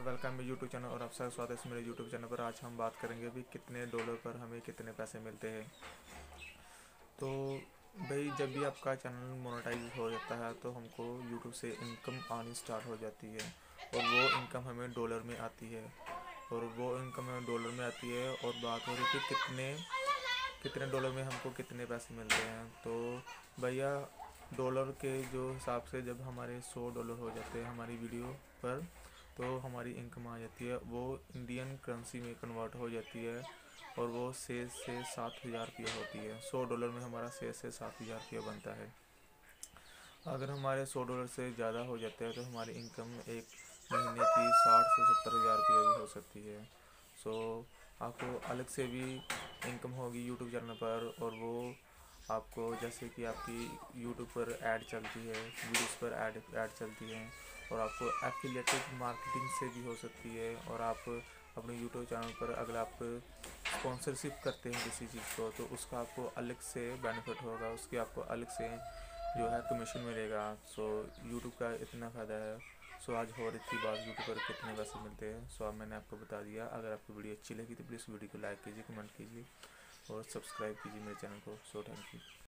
Welcome मेरे YouTube channel और आप सबका स्वागत है मेरे यूट्यूब चैनल पर। आज हम बात करेंगे भी कितने डॉलर पर हमें कितने पैसे मिलते हैं। तो भाई जब भी आपका चैनल मोनेटाइज हो जाता है तो हमको यूट्यूब से इनकम आनी स्टार्ट हो जाती है और वो इनकम हमें डॉलर में आती है। और वो इनकम हमें डॉलर में आती है और बात हो रही थी कितने कितने डॉलर में हमको कितने पैसे मिलते हैं। तो भैया डॉलर के जो हिसाब से जब हमारे $100 हो जाते हैं हमारी वीडियो पर तो हमारी इनकम आ जाती है, वो इंडियन करेंसी में कन्वर्ट हो जाती है और वो 6 से 7 हज़ार रुपया होती है। $100 में हमारा 6 से 7 हज़ार रुपया बनता है। अगर हमारे $100 से ज़्यादा हो जाते हैं तो हमारी इनकम एक महीने की 60 से 70 हज़ार रुपया भी हो सकती है। सो आपको अलग से भी इनकम होगी यूट्यूब चैनल पर। और वो आपको जैसे कि आपकी यूट्यूब पर ऐड चलती है, वीडियोस पर ऐड चलती है और आपको एफिलिएटेड मार्केटिंग से भी हो सकती है। और आप अपने यूट्यूब चैनल पर अगर आप स्पॉन्सरशिप करते हैं किसी चीज़ को तो उसका आपको अलग से बेनिफिट होगा, उसके आपको अलग से जो है कमीशन मिलेगा। सो यूट्यूब का इतना फ़ायदा है। सो आज हो रही थी बात यूट्यूब पर कितने पैसे मिलते हैं। सो अब मैंने आपको बता दिया। अगर आपको वीडियो अच्छी लगी तो प्लीज़ वीडियो को लाइक कीजिए, कमेंट कीजिए और सब्सक्राइब कीजिए मेरे चैनल को। So thank you.